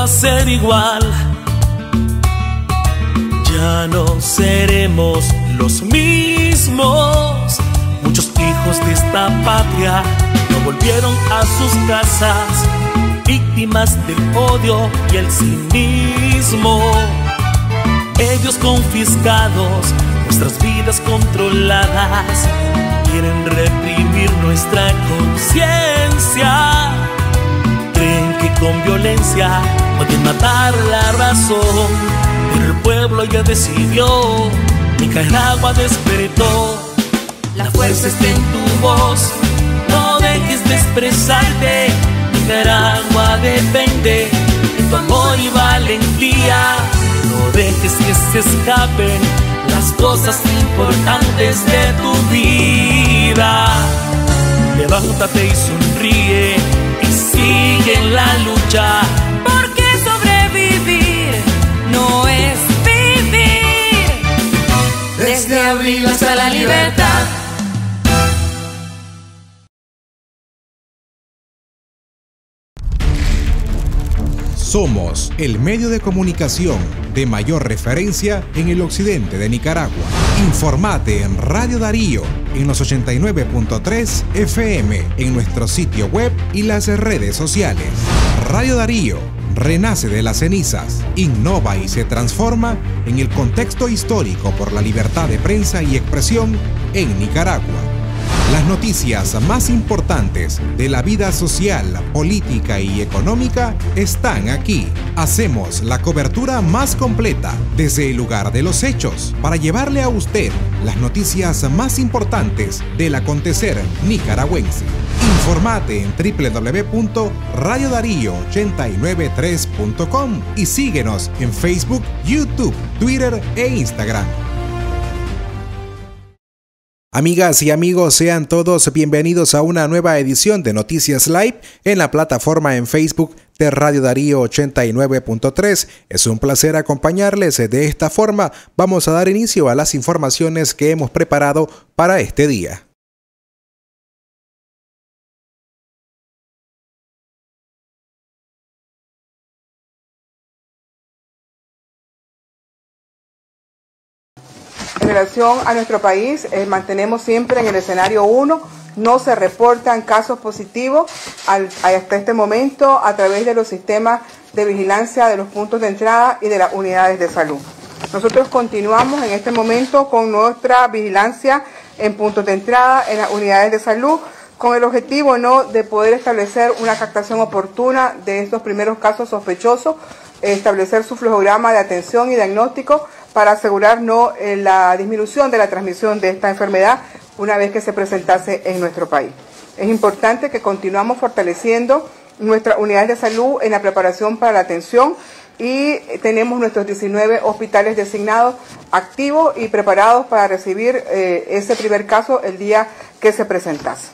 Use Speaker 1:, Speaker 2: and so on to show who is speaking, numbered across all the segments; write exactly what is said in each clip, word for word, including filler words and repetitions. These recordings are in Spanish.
Speaker 1: a ser igual. Ya no seremos los mismos. Muchos hijos de esta patria no volvieron a sus casas, víctimas del odio y el cinismo. Medios confiscados, nuestras vidas controladas, quieren reprimir nuestra conciencia. Creen que con violencia pueden matar la razón, pero el pueblo ya decidió. Nicaragua despertó. La fuerza está en tu voz, no dejes de expresarte. Nicaragua depende de tu amor y valentía. No dejes que se escapen las cosas importantes de tu vida. Levántate y sonríe y sigue en la lucha,
Speaker 2: porque sobrevivir no es vivir. Desde abril hasta la libertad.
Speaker 3: Somos el medio de comunicación de mayor referencia en el occidente de Nicaragua. Informate en Radio Darío en los ochenta y nueve punto tres F M, en nuestro sitio web y las redes sociales. Radio Darío renace de las cenizas, innova y se transforma en el contexto histórico por la libertad de prensa y expresión en Nicaragua. Las noticias más importantes de la vida social, política y económica están aquí. Hacemos la cobertura más completa desde el lugar de los hechos para llevarle a usted las noticias más importantes del acontecer nicaragüense. Informate en doble u doble u doble u punto radio darío ochenta y nueve tres punto com y síguenos en Facebook, YouTube, Twitter e Instagram. Amigas y amigos, sean todos bienvenidos a una nueva edición de Noticias Live en la plataforma en Facebook de Radio Darío ochenta y nueve punto tres. Es un placer acompañarles. De esta forma vamos a dar inicio a las informaciones que hemos preparado para este día.
Speaker 4: En relación a nuestro país, eh, mantenemos siempre en el escenario uno, no se reportan casos positivos al, hasta este momento a través de los sistemas de vigilancia de los puntos de entrada y de las unidades de salud. Nosotros continuamos en este momento con nuestra vigilancia en puntos de entrada, en las unidades de salud, con el objetivo no de poder establecer una captación oportuna de estos primeros casos sospechosos, establecer su flujograma de atención y diagnóstico para asegurar no eh, la disminución de la transmisión de esta enfermedad una vez que se presentase en nuestro país. Es importante que continuamos fortaleciendo nuestras unidades de salud en la preparación para la atención y tenemos nuestros diecinueve hospitales designados activos y preparados para recibir eh, ese primer caso el día que se presentase.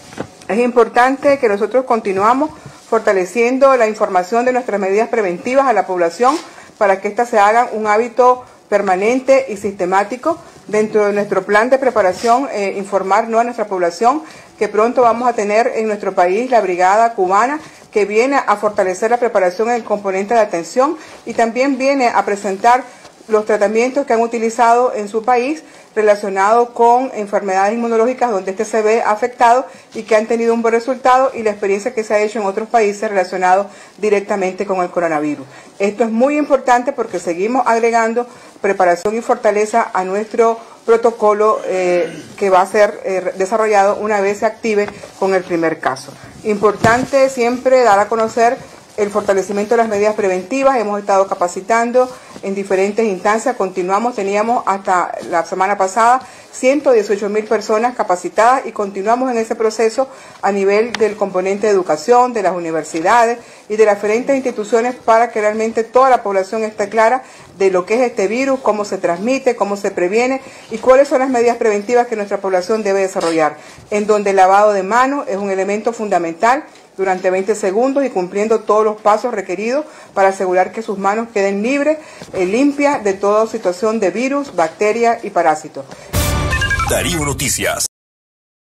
Speaker 4: Es importante que nosotros continuamos fortaleciendo la información de nuestras medidas preventivas a la población para que éstas se hagan un hábito permanente y sistemático. Dentro de nuestro plan de preparación, eh, informar ¿no? a nuestra población que pronto vamos a tener en nuestro país la Brigada Cubana, que viene a fortalecer la preparación en el componente de atención y también viene a presentar los tratamientos que han utilizado en su país relacionados con enfermedades inmunológicas donde este se ve afectado y que han tenido un buen resultado, y la experiencia que se ha hecho en otros países relacionados directamente con el coronavirus. Esto es muy importante porque seguimos agregando preparación y fortaleza a nuestro protocolo eh, que va a ser eh, desarrollado una vez se active con el primer caso. Importante siempre dar a conocer el fortalecimiento de las medidas preventivas. Hemos estado capacitando en diferentes instancias, continuamos, teníamos hasta la semana pasada ciento dieciocho mil personas capacitadas y continuamos en ese proceso a nivel del componente de educación, de las universidades y de las diferentes instituciones para que realmente toda la población esté clara de lo que es este virus, cómo se transmite, cómo se previene y cuáles son las medidas preventivas que nuestra población debe desarrollar, en donde el lavado de manos es un elemento fundamental durante veinte segundos y cumpliendo todos los pasos requeridos para asegurar que sus manos queden libres, eh, limpias de toda situación de virus, bacterias y parásitos.
Speaker 5: Darío Noticias.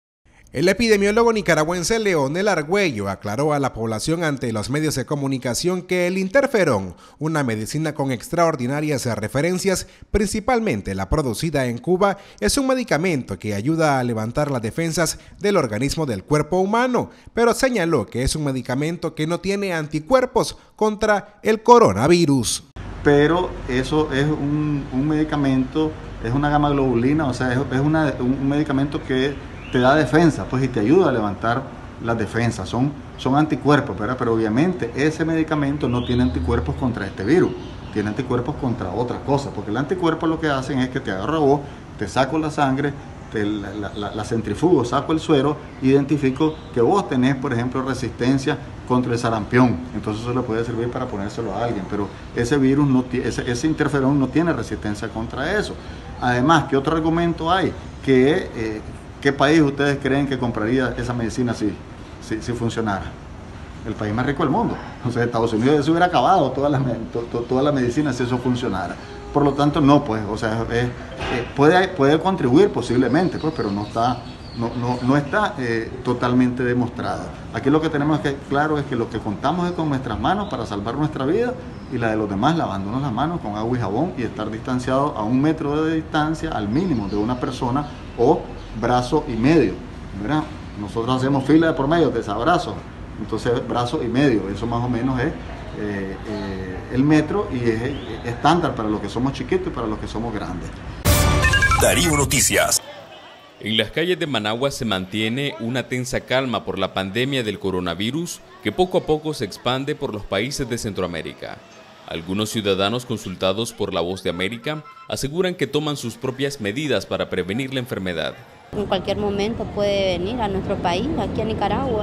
Speaker 3: El epidemiólogo nicaragüense Leonel Argüello aclaró a la población ante los medios de comunicación que el interferón, una medicina con extraordinarias referencias, principalmente la producida en Cuba, es un medicamento que ayuda a levantar las defensas del organismo del cuerpo humano, pero señaló que es un medicamento que no tiene anticuerpos contra el coronavirus.
Speaker 5: Pero eso es un, un medicamento, es una gamma globulina, o sea, es, es una, un medicamento que te da defensa, pues, y te ayuda a levantar las defensas, son, son anticuerpos, ¿verdad? Pero obviamente ese medicamento no tiene anticuerpos contra este virus, tiene anticuerpos contra otras cosas, porque el anticuerpo lo que hacen es que te agarro vos, te saco la sangre, te, la, la, la centrifugo, saco el suero, identifico que vos tenés, por ejemplo, resistencia contra el sarampión, entonces eso le puede servir para ponérselo a alguien, pero ese virus, no ese, ese interferón no tiene resistencia contra eso. Además, ¿qué otro argumento hay? Que eh, ¿qué país ustedes creen que compraría esa medicina si, si, si funcionara? El país más rico del mundo. O sea, Estados Unidos se hubiera acabado toda la, to, to, toda la medicina si eso funcionara. Por lo tanto, no, pues, o sea, eh, eh, puede, puede contribuir posiblemente, pues, pero no está, no, no, no está eh, totalmente demostrado. Aquí lo que tenemos que claro es que lo que contamos es con nuestras manos para salvar nuestra vida y la de los demás lavándonos las manos con agua y jabón y estar distanciados a un metro de distancia al mínimo de una persona o brazo y medio, ¿verdad? Nosotros hacemos fila de por medio de ese abrazo, entonces brazo y medio, eso más o menos es eh, eh, el metro y es estándar para los que somos chiquitos y para los que somos grandes.
Speaker 6: Darío Noticias.
Speaker 7: En las calles de Managua se mantiene una tensa calma por la pandemia del coronavirus que poco a poco se expande por los países de Centroamérica. Algunos ciudadanos consultados por La Voz de América aseguran que toman sus propias medidas para prevenir la enfermedad.
Speaker 8: En cualquier momento puede venir a nuestro país, aquí a Nicaragua.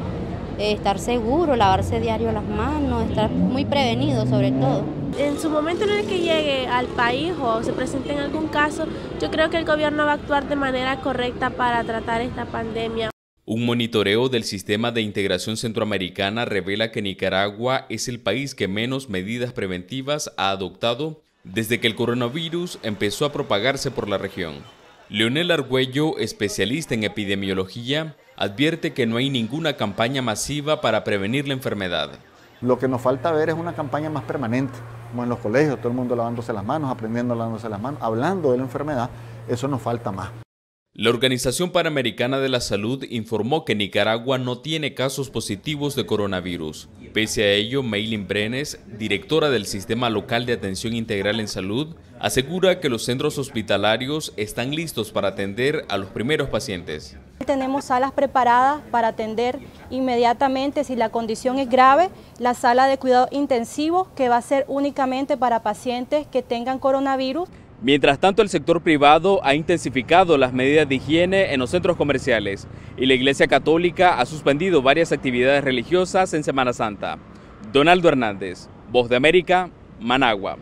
Speaker 8: Eh, estar seguro, lavarse diario las manos, estar muy prevenido sobre todo.
Speaker 9: En su momento en el que llegue al país o se presente en algún caso, yo creo que el gobierno va a actuar de manera correcta para tratar esta pandemia.
Speaker 7: Un monitoreo del Sistema de Integración Centroamericana revela que Nicaragua es el país que menos medidas preventivas ha adoptado desde que el coronavirus empezó a propagarse por la región. Leonel Argüello, especialista en epidemiología, advierte que no hay ninguna campaña masiva para prevenir la enfermedad.
Speaker 5: Lo que nos falta ver es una campaña más permanente, como en los colegios, todo el mundo lavándose las manos, aprendiendo a lavándose las manos, hablando de la enfermedad, eso nos falta más.
Speaker 7: La Organización Panamericana de la Salud informó que Nicaragua no tiene casos positivos de coronavirus. Pese a ello, Maylin Brenes, directora del Sistema Local de Atención Integral en Salud, asegura que los centros hospitalarios están listos para atender a los primeros pacientes.
Speaker 10: Tenemos salas preparadas para atender inmediatamente, si la condición es grave, la sala de cuidado intensivo, que va a ser únicamente para pacientes que tengan coronavirus.
Speaker 7: Mientras tanto, el sector privado ha intensificado las medidas de higiene en los centros comerciales y la Iglesia Católica ha suspendido varias actividades religiosas en Semana Santa. Donaldo Hernández, Voz de América, Managua.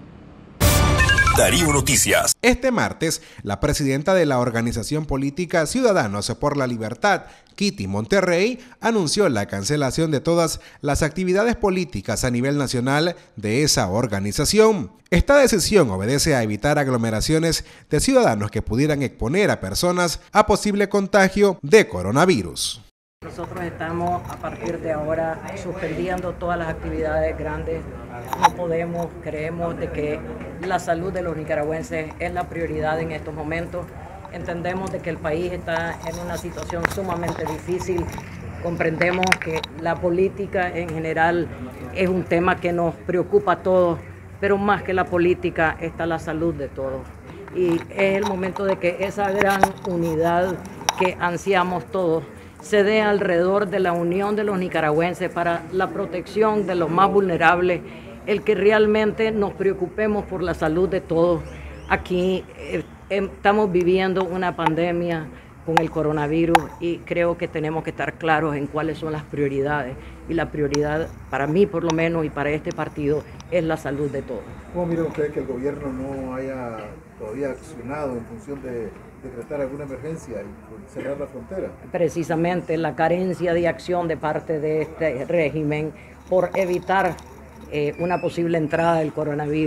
Speaker 6: Darío Noticias.
Speaker 3: Este martes, la presidenta de la organización política Ciudadanos por la Libertad, Kitty Monterrey, anunció la cancelación de todas las actividades políticas a nivel nacional de esa organización. Esta decisión obedece a evitar aglomeraciones de ciudadanos que pudieran exponer a personas a posible contagio de coronavirus.
Speaker 11: Nosotros estamos a partir de ahora suspendiendo todas las actividades grandes. No podemos, creemos de que la salud de los nicaragüenses es la prioridad en estos momentos. Entendemos de que el país está en una situación sumamente difícil. Comprendemos que la política en general es un tema que nos preocupa a todos, pero más que la política está la salud de todos. Y es el momento de que esa gran unidad que ansiamos todos se dé alrededor de la unión de los nicaragüenses para la protección de los más vulnerables, el que realmente nos preocupemos por la salud de todos. Aquí eh, estamos viviendo una pandemia con el coronavirus y creo que tenemos que estar claros en cuáles son las prioridades. Y la prioridad, para mí por lo menos y para este partido, es la salud de todos.
Speaker 12: ¿Cómo miran ustedes que el gobierno no haya todavía accionado en función de decretar alguna emergencia y cerrar la frontera?
Speaker 11: Precisamente la carencia de acción de parte de este régimen por evitar eh, una posible entrada del coronavirus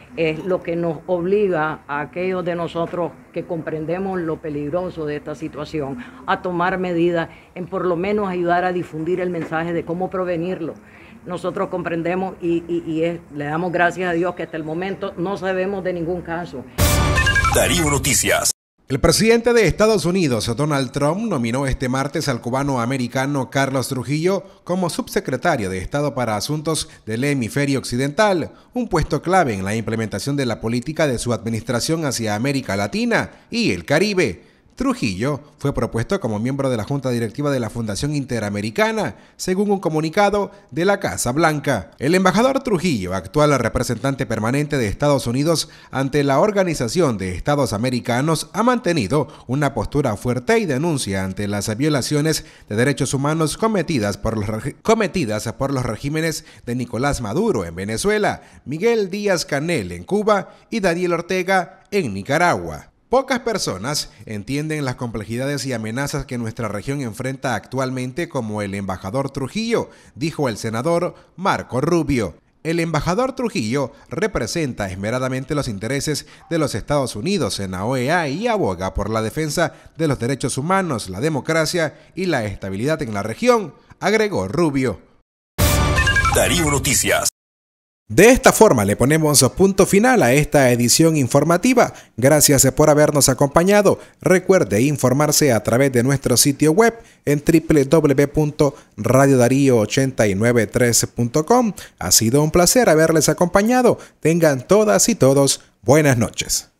Speaker 11: es lo que nos obliga a aquellos de nosotros que comprendemos lo peligroso de esta situación a tomar medidas en por lo menos ayudar a difundir el mensaje de cómo prevenirlo. Nosotros comprendemos y, y, y es, le damos gracias a Dios que hasta el momento no sabemos de ningún caso.
Speaker 6: Darío Noticias.
Speaker 3: El presidente de Estados Unidos, Donald Trump, nominó este martes al cubano-americano Carlos Trujillo como subsecretario de Estado para Asuntos del Hemisferio Occidental, un puesto clave en la implementación de la política de su administración hacia América Latina y el Caribe. Trujillo fue propuesto como miembro de la Junta Directiva de la Fundación Interamericana, según un comunicado de la Casa Blanca. El embajador Trujillo, actual representante permanente de Estados Unidos ante la Organización de Estados Americanos, ha mantenido una postura fuerte y denuncia ante las violaciones de derechos humanos cometidas por los, cometidas por los regímenes de Nicolás Maduro en Venezuela, Miguel Díaz-Canel en Cuba y Daniel Ortega en Nicaragua. Pocas personas entienden las complejidades y amenazas que nuestra región enfrenta actualmente como el embajador Trujillo, dijo el senador Marco Rubio. El embajador Trujillo representa esmeradamente los intereses de los Estados Unidos en la O E A y aboga por la defensa de los derechos humanos, la democracia y la estabilidad en la región, agregó Rubio.
Speaker 6: Darío Noticias.
Speaker 3: De esta forma le ponemos punto final a esta edición informativa. Gracias por habernos acompañado. Recuerde informarse a través de nuestro sitio web en doble u doble u doble u punto radio darío ochenta y nueve tres punto com. Ha sido un placer haberles acompañado. Tengan todas y todos buenas noches.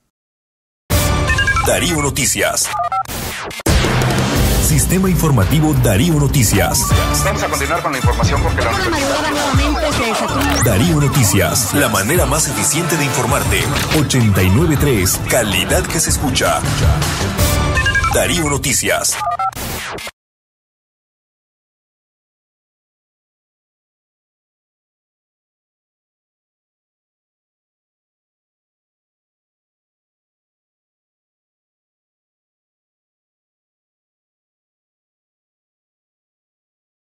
Speaker 6: Darío Noticias. Sistema Informativo Darío Noticias.
Speaker 13: Vamos a continuar con la información porque la
Speaker 6: Darío Noticias, la manera más eficiente de informarte. ochenta y nueve punto tres, calidad que se escucha. Darío Noticias.